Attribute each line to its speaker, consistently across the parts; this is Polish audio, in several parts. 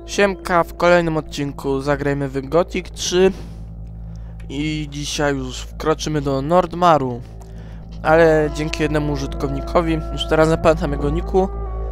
Speaker 1: Siemka, w kolejnym odcinku zagrajmy w Gothic 3 i dzisiaj już wkroczymy do Nordmaru, ale dzięki jednemu użytkownikowi, już teraz nie pamiętam jego niku,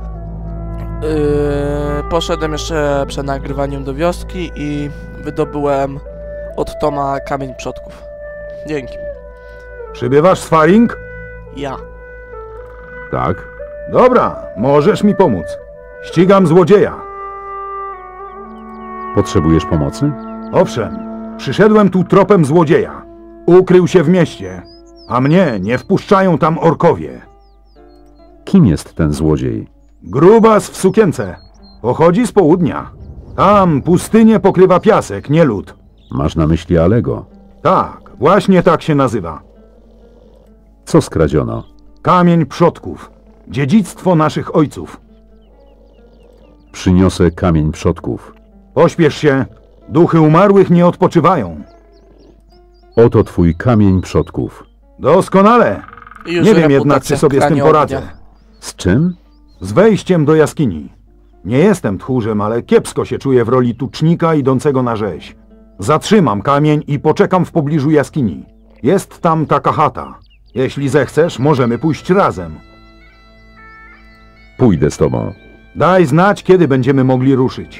Speaker 1: poszedłem jeszcze przed nagrywaniem do wioski i wydobyłem od Toma kamień przodków. Dzięki.
Speaker 2: Przybywasz z Faring?
Speaker 1: Ja.
Speaker 2: Tak. Dobra, możesz mi pomóc. Ścigam złodzieja.
Speaker 3: Potrzebujesz pomocy?
Speaker 2: Owszem, przyszedłem tu tropem złodzieja. Ukrył się w mieście, a mnie nie wpuszczają tam orkowie.
Speaker 3: Kim jest ten złodziej?
Speaker 2: Grubas w sukience. Pochodzi z południa. Tam pustynię pokrywa piasek, nie lód.
Speaker 3: Masz na myśli Alego?
Speaker 2: Tak, właśnie tak się nazywa.
Speaker 3: Co skradziono?
Speaker 2: Kamień przodków. Dziedzictwo naszych ojców.
Speaker 3: Przyniosę kamień przodków.
Speaker 2: Pośpiesz się. Duchy umarłych nie odpoczywają.
Speaker 3: Oto twój kamień przodków.
Speaker 2: Doskonale.
Speaker 1: I już
Speaker 2: Nie wiem jednak,
Speaker 1: reputacja
Speaker 2: czy sobie z tym
Speaker 1: kranie
Speaker 2: poradzę.
Speaker 1: ognia.
Speaker 3: Z czym?
Speaker 2: Z wejściem do jaskini. Nie jestem tchórzem, ale kiepsko się czuję w roli tucznika idącego na rzeź. Zatrzymam kamień i poczekam w pobliżu jaskini. Jest tam taka chata. Jeśli zechcesz, możemy pójść razem.
Speaker 3: Pójdę z tobą.
Speaker 2: Daj znać, kiedy będziemy mogli ruszyć.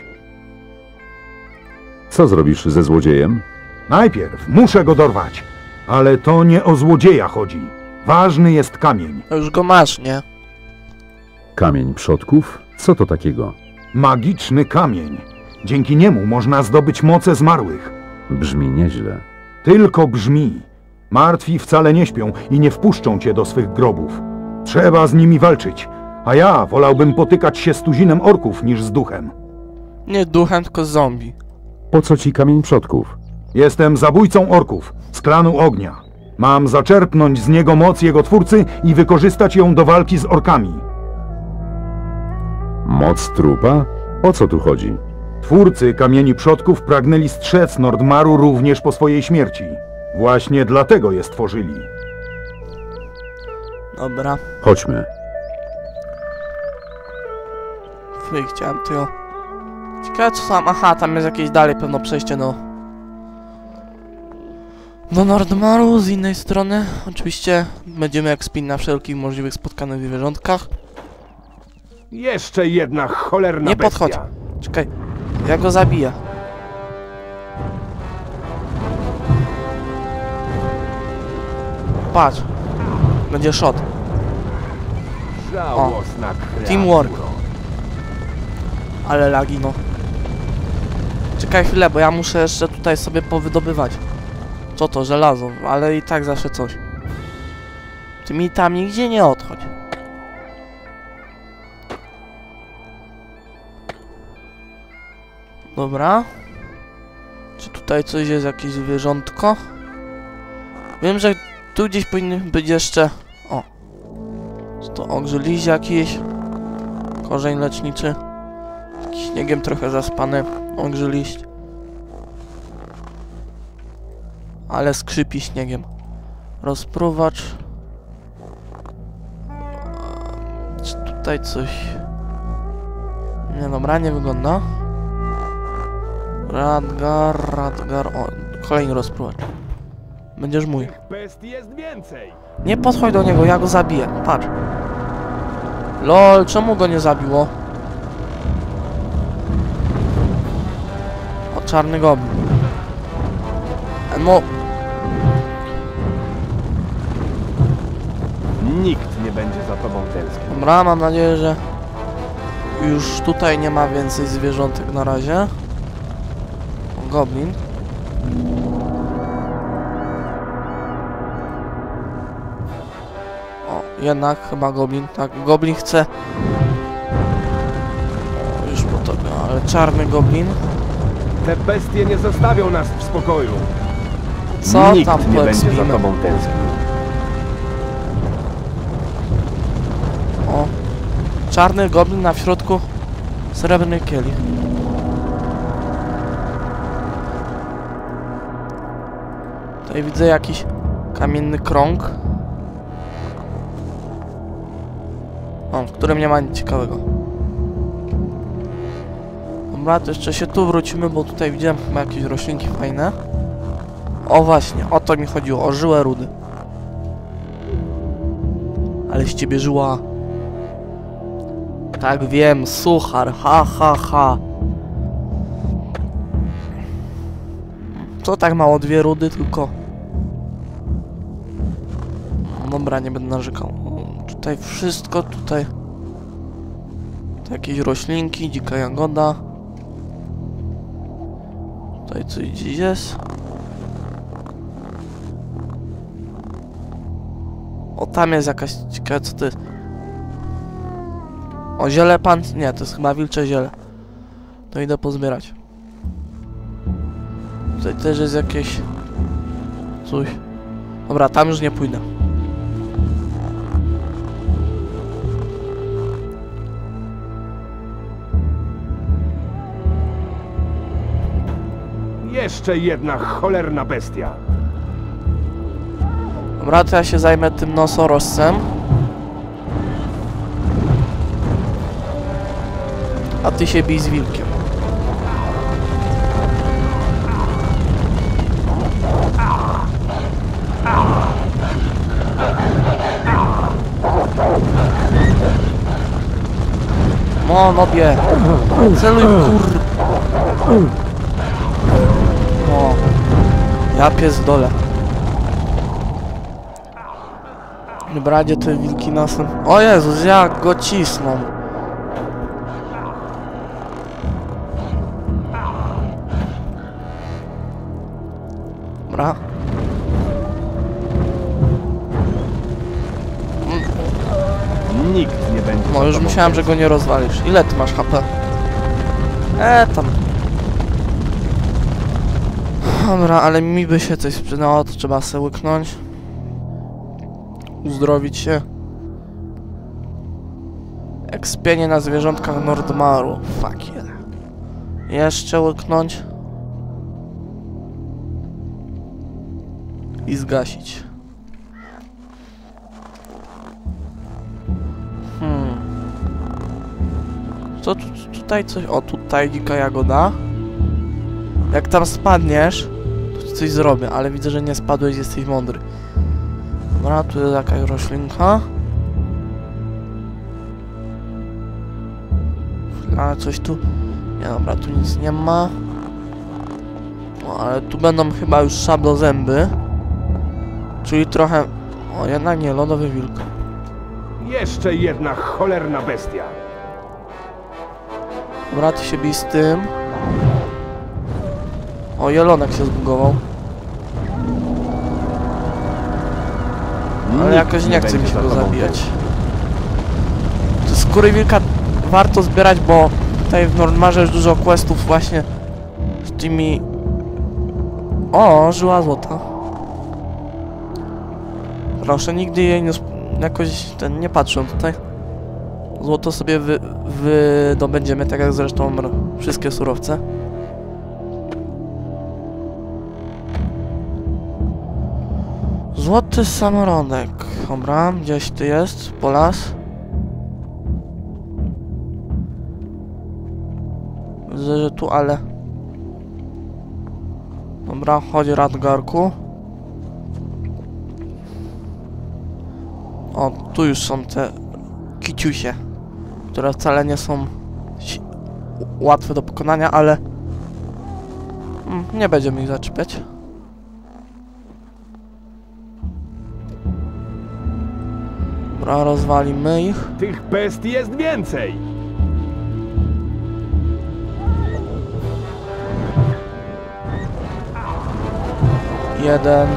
Speaker 3: Co zrobisz ze złodziejem?
Speaker 2: Najpierw muszę go dorwać. Ale to nie o złodzieja chodzi. Ważny jest kamień.
Speaker 1: No już go masz, nie?
Speaker 3: Kamień przodków? Co to takiego?
Speaker 2: Magiczny kamień. Dzięki niemu można zdobyć moce zmarłych.
Speaker 3: Brzmi nieźle.
Speaker 2: Tylko brzmi. Martwi wcale nie śpią i nie wpuszczą cię do swych grobów. Trzeba z nimi walczyć, a ja wolałbym potykać się z tuzinem orków niż z duchem.
Speaker 1: Nie duchem, tylko zombie.
Speaker 3: Po co ci kamień przodków?
Speaker 2: Jestem zabójcą orków z klanu ognia. Mam zaczerpnąć z niego moc jego twórcy i wykorzystać ją do walki z orkami.
Speaker 3: Moc trupa? O co tu chodzi?
Speaker 2: Twórcy kamieni przodków pragnęli strzec Nordmaru również po swojej śmierci. Właśnie dlatego je stworzyli.
Speaker 1: Dobra.
Speaker 3: Chodźmy.
Speaker 1: Fuj, chciałem tylko... Ciekawe co tam... Aha, tam jest jakieś dalej pewno przejście do Nordmaru z innej strony. Oczywiście będziemy jak spin na wszelkich możliwych spotkanych zwierzątkach.
Speaker 4: Jeszcze jedna cholerna
Speaker 1: Nie
Speaker 4: bestia.
Speaker 1: podchodź. Czekaj. Ja go zabiję. Patrz. Będzie shot.
Speaker 4: Żałosna kreatura.
Speaker 1: Teamwork. Ale lagi, no. Czekaj chwilę, bo ja muszę jeszcze tutaj sobie powydobywać. Co to? Żelazo. Ale i tak zawsze coś. Ty mi tam nigdzie nie odchodź. Dobra. Czy tutaj coś jest, jakieś zwierzątko? Wiem, że tu gdzieś powinny być jeszcze... O. Czy to ogrzyliś jakiś? Korzeń leczniczy. Jakiś śniegiem trochę zaspany. Ogrzyliść. Ale skrzypi śniegiem. Rozpruwacz. Czy tutaj coś... Nie, dobra, nie wygląda. Radgar... O, kolejny rozpruwacz. Będziesz mój.
Speaker 4: Bestii jest więcej.
Speaker 1: Nie podchodź do niego, ja go zabiję. Patrz. LOL, czemu go nie zabiło? O, czarny goblin. No...
Speaker 4: Nikt nie będzie za tobą tęsknił.
Speaker 1: Dobra, mam nadzieję, że już tutaj nie ma więcej zwierzątek na razie. O, goblin. O, jednak chyba goblin. Tak, goblin chce... O, już po tobie, ale czarny goblin.
Speaker 4: Te bestie nie zostawią nas w spokoju.
Speaker 1: Co
Speaker 4: Nikt
Speaker 1: tam
Speaker 4: nie będzie za
Speaker 1: poekspimy?
Speaker 4: tobą tęsknił.
Speaker 1: O, czarny goblin, na w środku srebrny kielich. Tutaj widzę jakiś kamienny krąg. O, w którym nie ma nic ciekawego. Dobra, to jeszcze się tu wrócimy, bo tutaj widziałem chyba jakieś roślinki fajne. O właśnie, o to mi chodziło, o żyłę rudy. Ale z ciebie żyła. Tak wiem, suchar, ha ha ha. Co tak mało, 2 rudy tylko. Dobra, nie będę narzekał. Tutaj wszystko, tutaj jakieś roślinki, dzika jagoda. Tutaj coś gdzieś jest. O, tam jest jakaś, ciekawe co to jest. O, ziele pan... Nie, to jest chyba wilcze ziele. To idę pozbierać. Tutaj też jest jakieś... coś. Dobra, tam już nie pójdę.
Speaker 4: Jeszcze jedna cholerna bestia.
Speaker 1: Dobra, to ja się zajmę tym nosorożcem. A ty się bij z wilkiem. No, nobie. Celuj, kur... O. Ja pies w dole. Dobra, gdzie te wilki nosem? O Jezus, jak go cisną. Dobra.
Speaker 4: Nikt nie będzie.
Speaker 1: No już myślałem, że go nie rozwalisz. Ile ty masz HP? Tam. Dobra, ale mi by się coś sprzedało, to trzeba sobie łyknąć. Uzdrowić się. Ekspienie na zwierzątkach Nordmaru. Fuck yeah. Jeszcze łyknąć. I zgasić. Co tutaj coś... O, tutaj dzika jagoda. Jak tam spadniesz, to coś zrobię, ale widzę, że nie spadłeś, jesteś mądry. Dobra, tu jest jakaś roślinka. A coś tu... Nie, dobra, tu nic nie ma. No, ale tu będą chyba już szablozęby. Czyli trochę... O, jednak nie, lodowy wilk.
Speaker 4: Jeszcze jedna cholerna bestia.
Speaker 1: Dobra, ty się bij z tym. O, jelonek się zbugował. Ale jakoś nie chce mi się go zabijać. To skóry wilka warto zbierać, bo tutaj w Nordmarze jest dużo questów właśnie z tymi... O, żyła złota. Proszę, nigdy jej nie... jakoś nie patrzyłem tutaj. Złoto sobie wydobędziemy, tak jak zresztą wszystkie surowce. Złoty samorodek. Dobra, gdzieś ty jest? Polas. Widzę, że tu, ale... Dobra, chodź Radgarku. O, tu już są te kiciusie, które wcale nie są łatwe do pokonania, ale nie będziemy ich zaczepiać. Dobra, rozwalimy ich.
Speaker 4: Tych bestii jest więcej.
Speaker 1: Jeden.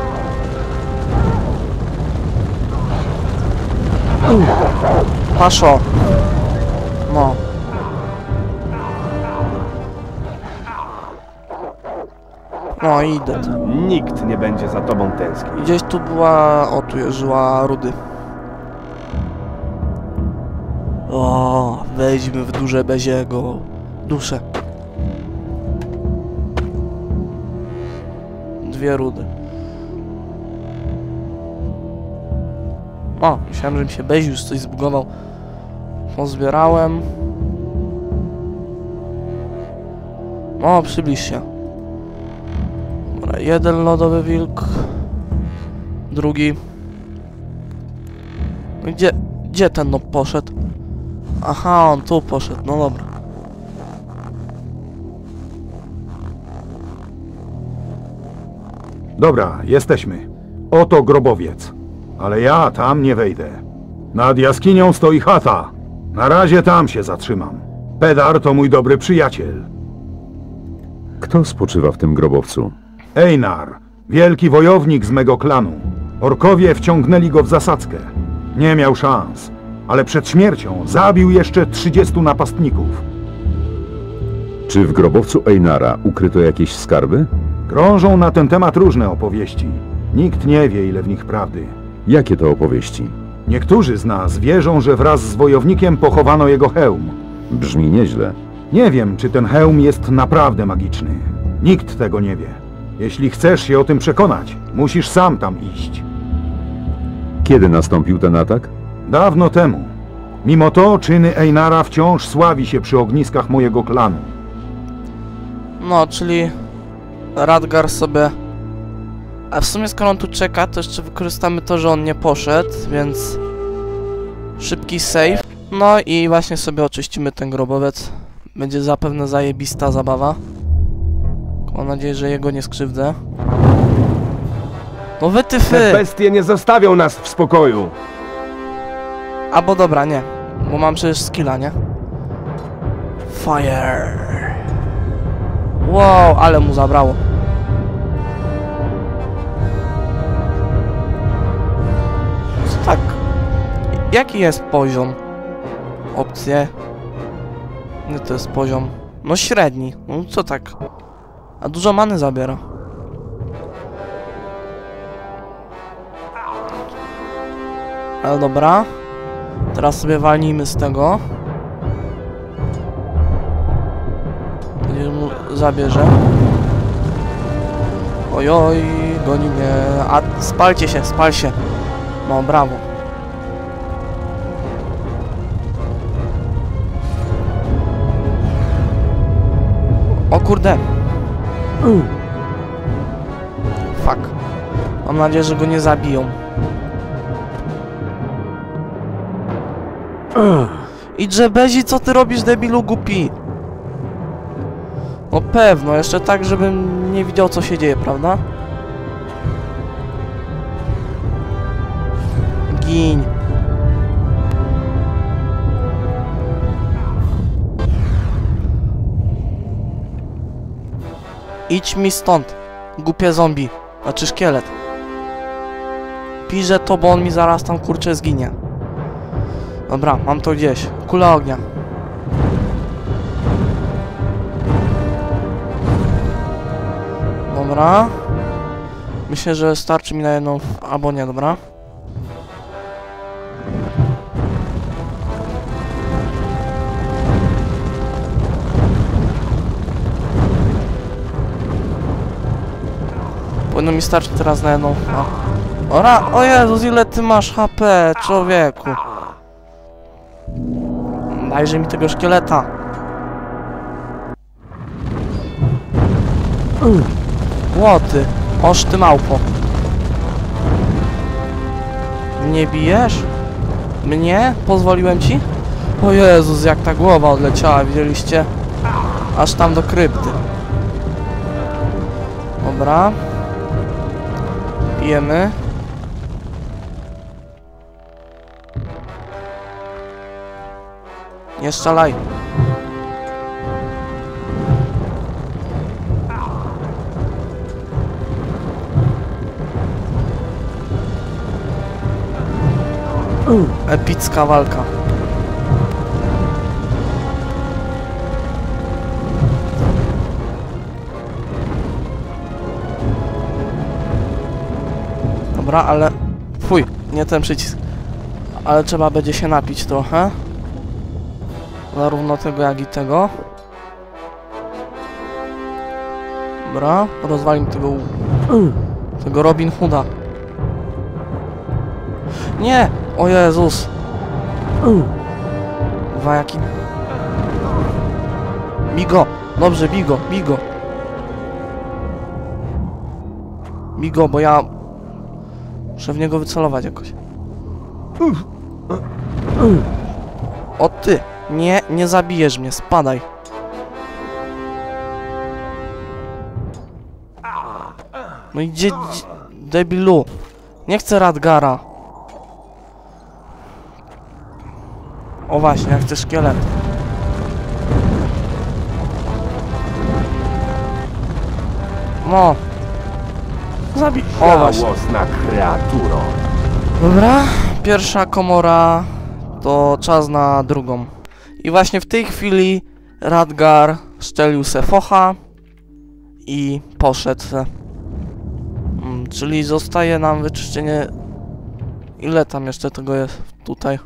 Speaker 1: Paszo. No. No, idę.
Speaker 4: Nikt nie będzie za tobą tęsknił.
Speaker 1: Gdzieś tu była... O, tu jest żyła rudy. O, weźmy w duże beziego. Duszę. 2 rudy. O, myślałem, że mi się Bez już coś zbugował. Pozbierałem. No, przybliż się. Dobra, jeden lodowy wilk. Drugi. No gdzie ten no poszedł? Aha, on tu poszedł, no dobra.
Speaker 2: Dobra, jesteśmy. Oto grobowiec. Ale ja tam nie wejdę. Nad jaskinią stoi chata. Na razie tam się zatrzymam. Pedar to mój dobry przyjaciel.
Speaker 3: Kto spoczywa w tym grobowcu?
Speaker 2: Einar, wielki wojownik z mego klanu. Orkowie wciągnęli go w zasadzkę. Nie miał szans, ale przed śmiercią zabił jeszcze 30 napastników.
Speaker 3: Czy w grobowcu Einara ukryto jakieś skarby?
Speaker 2: Krążą na ten temat różne opowieści. Nikt nie wie, ile w nich prawdy.
Speaker 3: Jakie to opowieści?
Speaker 2: Niektórzy z nas wierzą, że wraz z wojownikiem pochowano jego hełm.
Speaker 3: Brzmi nieźle.
Speaker 2: Nie wiem, czy ten hełm jest naprawdę magiczny. Nikt tego nie wie. Jeśli chcesz się o tym przekonać, musisz sam tam iść.
Speaker 3: Kiedy nastąpił ten atak?
Speaker 2: Dawno temu. Mimo to czyny Einara wciąż sławi się przy ogniskach mojego klanu.
Speaker 1: No, czyli Radgar sobie... A w sumie skoro on tu czeka, to jeszcze wykorzystamy to, że on nie poszedł, więc... Szybki save. No i właśnie sobie oczyścimy ten grobowiec. Będzie zapewne zajebista zabawa. Mam nadzieję, że jego nie skrzywdzę. No wy ty
Speaker 4: Te
Speaker 1: fy!
Speaker 4: bestie nie zostawią nas w spokoju.
Speaker 1: Albo dobra, nie. Bo mam przecież skilla, nie? Fire! Wow, ale mu zabrało. Co tak? Jaki jest poziom? Opcje? Nie, to jest poziom. No średni. No co tak? A dużo many zabiera. Ale dobra. Teraz sobie walnijmy z tego. Gdzie mu zabierze. Ojoj, goni mnie. A spalcie się, spal się. No, brawo. O kurde. Fuck. Mam nadzieję, że go nie zabiją. I Dżebezi, co ty robisz, debilu głupi? No pewno, jeszcze tak, żebym nie widział, co się dzieje, prawda? Gin. Idź mi stąd, głupie zombie. Znaczy szkielet. Piszę to, bo on mi zaraz tam kurczę zginie. Dobra, mam to gdzieś. Kula ognia. Dobra. Myślę, że starczy mi na jedną... albo nie, dobra. Powinno mi starczyć teraz na jedną... O Jezus, ile ty masz HP, człowieku. Dajże mi tego szkieleta. Łoty. Oż ty małpo. Mnie bijesz? Mnie? Pozwoliłem ci? O Jezus, jak ta głowa odleciała, widzieliście? Aż tam do krypty. Dobra. Pijemy. Nie strzelaj. Epicka walka. Dobra, ale... Fuj, nie ten przycisk. Ale trzeba będzie się napić trochę. Zarówno tego, jak i tego. Dobra, rozwalim tego Robin Hooda. Nie! O Jezus! Jaki... Migo! Dobrze, bij go, bij go. Bij go, bo ja... muszę w niego wycelować jakoś. O ty! Nie, nie zabijesz mnie, spadaj. No i gdzie... debilu? Nie chcę Radgara. O właśnie, ja chcę szkielet. No. Zabij. O właśnie.
Speaker 4: Żałosna kreaturo.
Speaker 1: Dobra, pierwsza komora to czas na drugą. I właśnie w tej chwili Radgar szczelił se focha i poszedł se. Czyli zostaje nam wyczyszczenie... Ile tam jeszcze tego jest tutaj?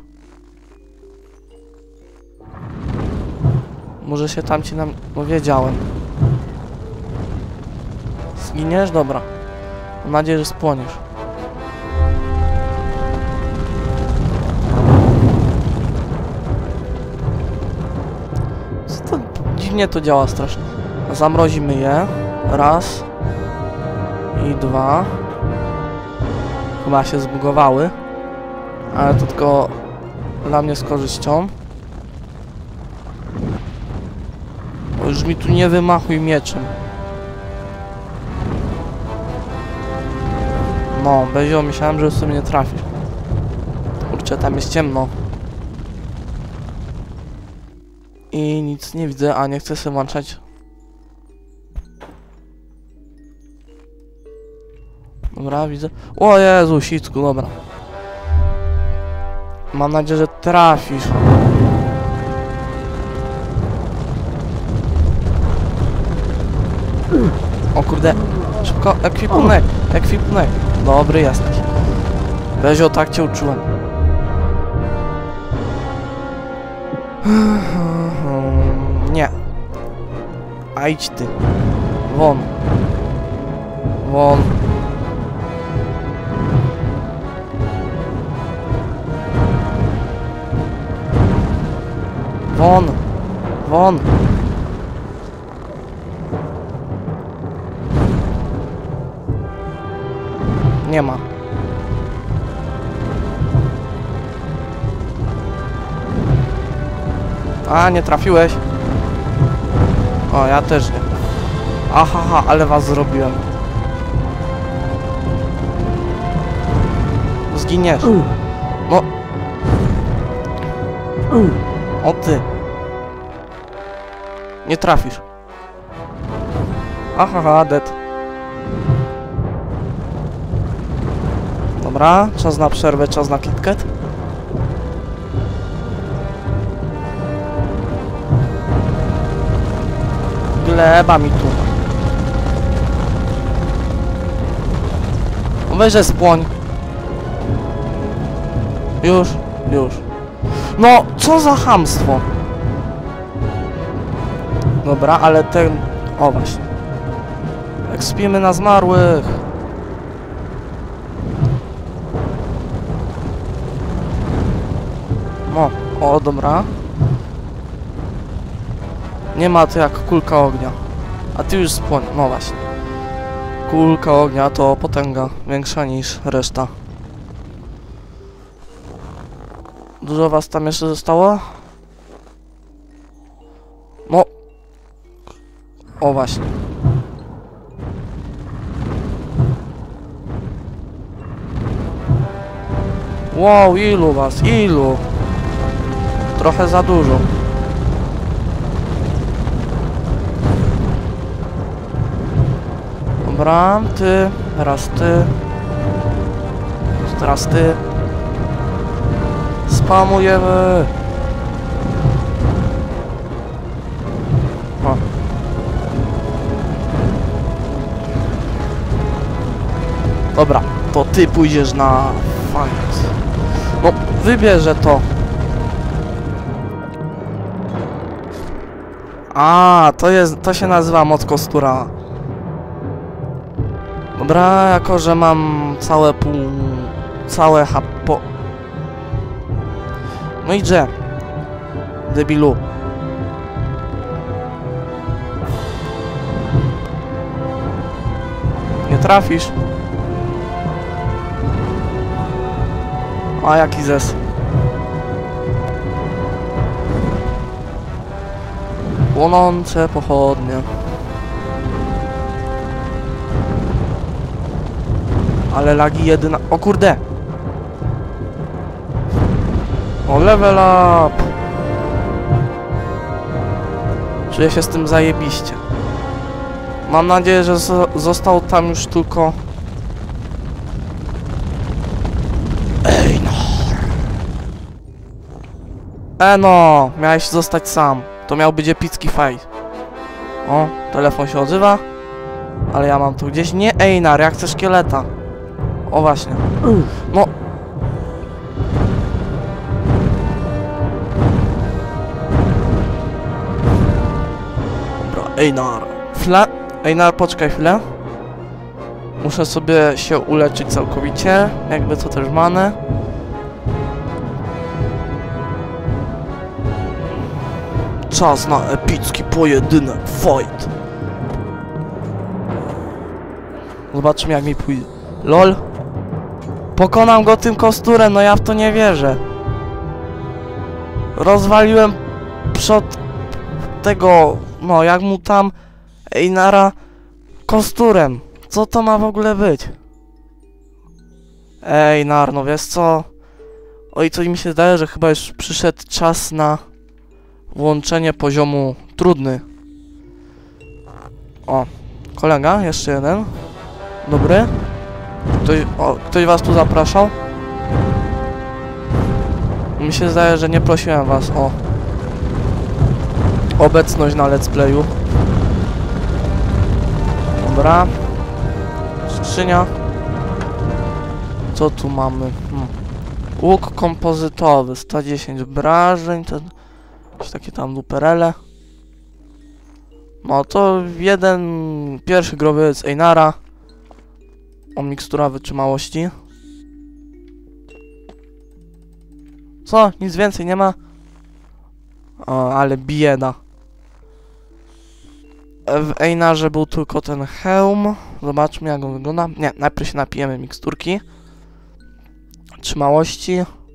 Speaker 1: Może się tamci nam... No wiedziałem. Zginiesz? Dobra. Mam nadzieję, że spłoniesz. Co to... Dziwnie to działa strasznie. Zamrozimy je. Raz. I dwa. Chyba się zbugowały. Ale to tylko dla mnie z korzyścią. Bo już mi tu nie wymachuj mieczem. No, Bezio, myślałem, że sobie nie trafisz. Kurczę, tam jest ciemno. I nic nie widzę, a nie chcę sobie włączać. Dobra, widzę. O Jezu, sicku, dobra. Mam nadzieję, że trafisz. O kurde. Szybko, ekwipunek, ekwipunek. Dobry jesteś. Bezio, tak cię uczyłem. Nie. A idź ty. Won. Won. Won. Won. Nie ma. A, nie trafiłeś. O, ja też nie. Aha, ale was zrobiłem. Zginiesz. No. O ty. Nie trafisz. Aha, dead. Dobra, czas na przerwę, czas na KitKat. Gleba mi tu. Weźże spłoń. Już. No, co za chamstwo. Dobra, ale ten... O właśnie. Ekspimy na zmarłych. No, o dobra. Nie ma to jak kulka ognia. A ty już spłoń, no właśnie. Kulka ognia to potęga większa niż reszta. Dużo was tam jeszcze zostało? No. O właśnie. Wow, ilu was, ilu? Trochę za dużo. Dobra, ty, raz ty. Teraz ty. Spamujemy. O. Dobra, to ty pójdziesz na fight. No, wybierze to. A, to się nazywa moc kostura. Dobra, jako że mam całe hapo... No i gdzie? Debilu. trafisz. A jaki zes. Płonące pochodnie. Ale lagi jedyna... O kurde! O, level up! Czuję się z tym zajebiście. Mam nadzieję, że został tam już tylko... Einar! No! Miałeś zostać sam. To miał być epicki fight. O, telefon się odzywa. Ale ja mam tu gdzieś... Nie Einar, ja chcę szkieleta. O właśnie. No. Dobra, Einar. Einar, poczekaj chwilę. Muszę sobie się uleczyć całkowicie. Jakby co też manę. Czas na epicki pojedynek. Fight. Zobaczymy jak mi pójdzie. LOL. Pokonam go tym kosturem, no ja w to nie wierzę. Rozwaliłem przed tego, no jak mu tam Einara kosturem. Co to ma w ogóle być? Einar, no wiesz co? Oj, coś mi się zdaje, że chyba już przyszedł czas na włączenie poziomu trudny. O, kolega, jeszcze jeden. Dobry. Ktoś was tu zapraszał? Mi się zdaje, że nie prosiłem was o obecność na let's playu. Dobra. Skrzynia. Co tu mamy? Łuk kompozytowy, 110 obrażeń, to jakieś takie tam duperele. No to pierwszy grobowiec Einara. O, mikstura wytrzymałości. Co? Nic więcej nie ma? O, ale bieda. W Einarze był tylko ten hełm. Zobaczmy jak on wygląda. Nie, najpierw się napijemy miksturki. Trzymałości.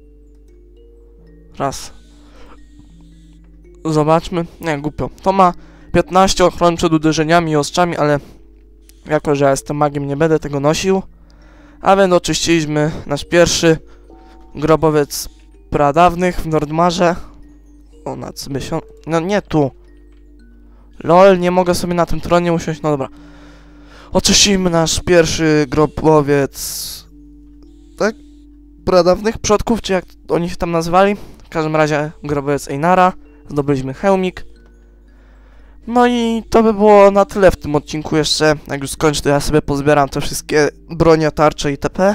Speaker 1: Raz. Zobaczmy. Nie, głupio. To ma 15 ochron przed uderzeniami i ostrzami, ale jako, że ja jestem magiem, nie będę tego nosił. A więc oczyściliśmy nasz pierwszy grobowiec pradawnych w Nordmarze. O, na Cybysią. No nie tu. LOL, nie mogę sobie na tym tronie usiąść. No dobra. Oczyścimy nasz pierwszy grobowiec... Tak? Pradawnych przodków, czy jak oni się tam nazywali. W każdym razie grobowiec Einara. Zdobyliśmy hełmik. No i to by było na tyle w tym odcinku jeszcze. Jak już skończę, to ja sobie pozbieram te wszystkie bronie, tarcze itp.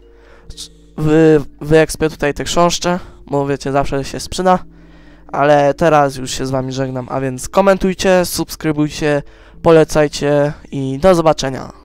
Speaker 1: Wyekspię tutaj te chrząszcze, bo wiecie, zawsze się sprzyda. Ale teraz już się z wami żegnam, a więc komentujcie, subskrybujcie, polecajcie i do zobaczenia.